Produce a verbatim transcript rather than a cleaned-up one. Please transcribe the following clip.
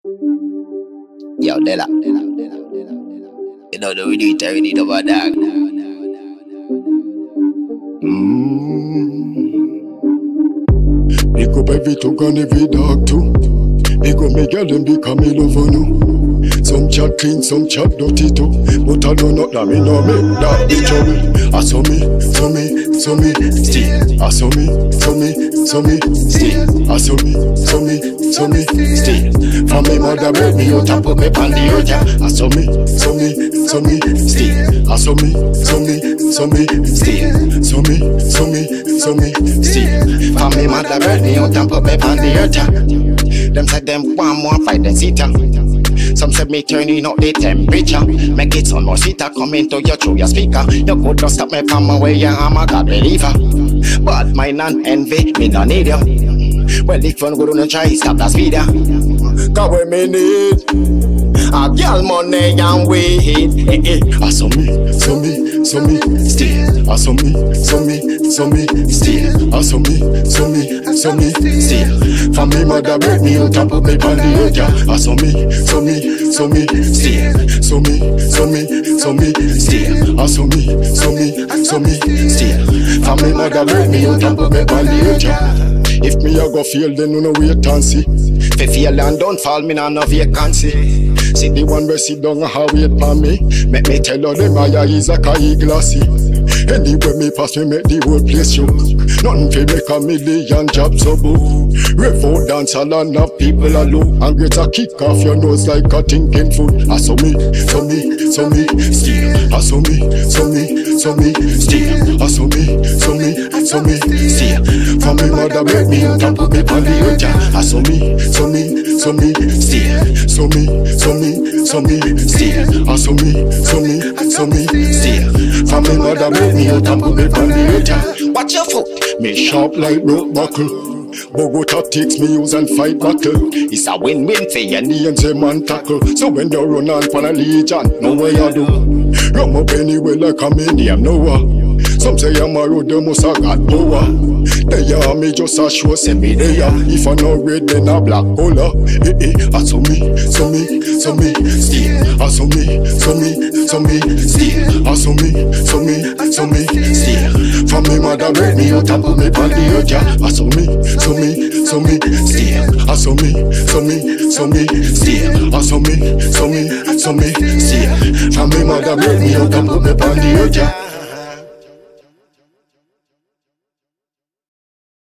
Yo, Della. You know the we do it, we need over dog. Mm. Pick up every talk and every dog too. Pick up me girl and become me lover no. Some chat clean, some chat dirty too. But I know not that me no make that the trouble. I saw me, saw me, saw me, still. I saw me, saw me, saw me, still. I saw me, saw me, saw me, still. From me mother made me out and put me on the earth, yeah. I saw me, saw me, saw me, still. I saw me, saw me, saw me, still. Saw me, saw me, saw me, still. From me mother made me out and put me on the earth, yeah. Them said them want more fight than sita. Some said me turning up the temperature. Make it some more sweeter coming to you through your speaker. You could not stop me from away, yeah, I'm a God believer. But mine and envy, me no need you. Well, if you go to try, stop that speed, yeah. Cause we me need a girl money and weed. Eh, eh. I saw me, saw me, saw me, still. I saw me, saw me, saw me, still. I saw me, saw me, saw me, still. From me mother break me out and put me on the edge, yeah. I saw me, saw me, saw me, still. Saw me, saw me, saw me, still. I saw me, saw me, saw me, still. From me mother break me out and put me on the edge, yeah. If me a go fail, then you know wait and see. If fail and don't fall, me nah no vacancy. See the one where sit down and how wait for me. Make me tell you them I is a kai glassy. Anyway me pass me make the whole place show. Nothing fi make a million jobs so boo. Revo dance all and have people alone. And get a kick off your nose like a thinking food. I saw me, saw me, saw me, still. I saw me, saw me, saw me, still. I saw me, saw me, saw me, still. From me mother make me out and put me on the earth, yeah. I saw me, saw me, saw me, still. Saw me, saw me, saw me, still. I saw me, saw me, saw me, still. From me mother make me out and put me on the earth, yeah. Watch your foot. Me sharp like rope buckle. Bogota takes me use and fight battle. It's a win-win for your knee and say man tackle. So when you run on for a legion, know what you do. Rum up anyway like a medium Noah. Some say I'm a road, they must have got power. They are me just a show, send me there. If I no red, then a black color. Eh eh, I saw me, saw me, saw me, still. I saw me, saw me, saw me, still. I saw me, saw me, saw me, still. From me mother made me out and put me on the earth, yeah. I saw me, saw me, saw me, still. I saw me, saw me, saw me, still. I saw me, saw me, saw me, still. From me mother made me out and put me on the earth, yeah.